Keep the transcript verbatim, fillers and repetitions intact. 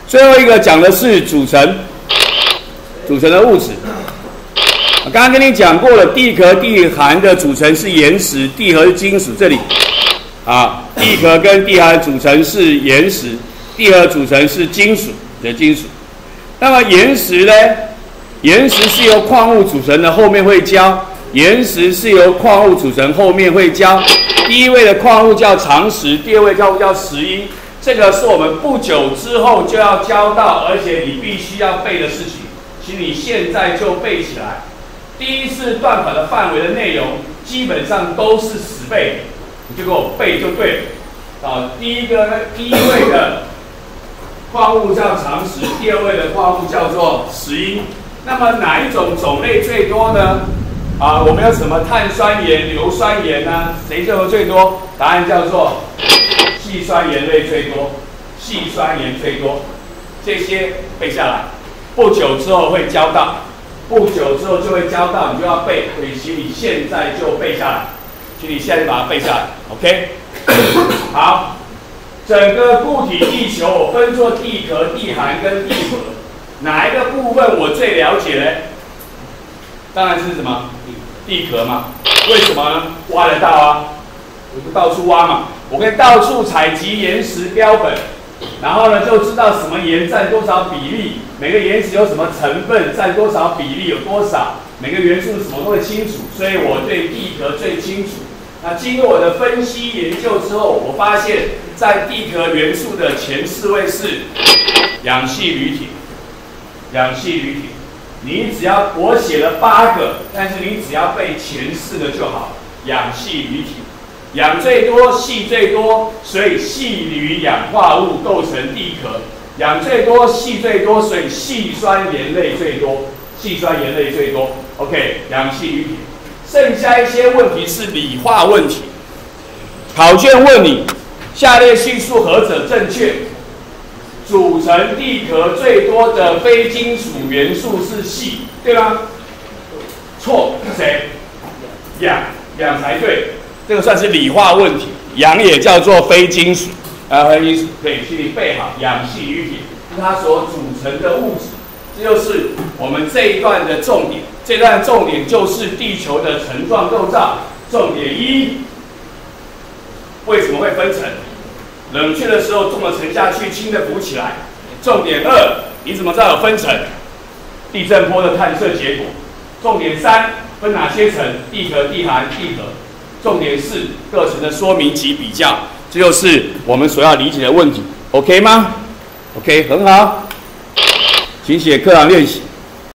最后一个讲的是组成，组成的物质。我刚刚跟你讲过了，地壳、地函的组成是岩石，地核是金属。这里啊，地壳跟地函组成是岩石，地核组成是金属的金属。那么岩石呢？岩石是由矿物组成的，后面会教。岩石是由矿物组成，后面会教。第一位的矿物叫长石，第二位矿物叫石英。这个是我们不久之后就要教到，而且你必须要背的事情，请你现在就背起来。第一次段考的范围的内容基本上都是死背，你就给我背就对了。啊，第一个呢，第一位的矿物叫长石，第二位的矿物叫做石英。那么哪一种种类最多呢？啊，我们有什么碳酸盐、硫酸盐呢？谁用的最多？答案叫做细酸盐类最多，细酸盐最多。这些背下来，不久之后会教到，不久之后就会教到，你就要背，所以请你现在就背下来，请你现在就把它背下来 ，OK？ 好，整个固体地球我分作地壳、地函跟地核，哪一个部分我最了解呢？当然是什么？地壳嘛。为什么呢？挖得到啊，我就到处挖嘛。我可以到处采集岩石标本，然后呢就知道什么盐占多少比例，每个岩石有什么成分，占多少比例，有多少，每个元素什么都会清楚。所以我对地壳最清楚。那经过我的分析研究之后，我发现在地壳元素的前四位是氧气、铝、铁。氧气、铝、铁。你只要我写了八个，但是你只要背前四个就好。氧气、铝、铁，氧最多，气最多，所以细铝氧化物构成地壳。氧最多，气最多，所以细酸盐类最多，细酸盐类最多。OK， 氧气、铝、铁。剩下一些问题是理化问题。考卷问你，下列叙述何者正确？组成地壳最多的非金属元素是硒，对吗？错，是谁？氧，氧才对。这个算是理化问题。氧也叫做非金属，啊，非金属，对，请你背好。氧气、铝、铁是它所组成的物质，这就是我们这一段的重点。这段重点就是地球的层状构造。重点一，为什么会分层？冷却的时候重的沉下去，轻的浮起来。重点二，你怎么知道有分层？地震波的探测结果。重点三，分哪些层？地壳、地函、地核。重点四，各层的说明及比较。这就是我们所要理解的问题 ，OK 吗 ？OK， 很好，请写课堂练习。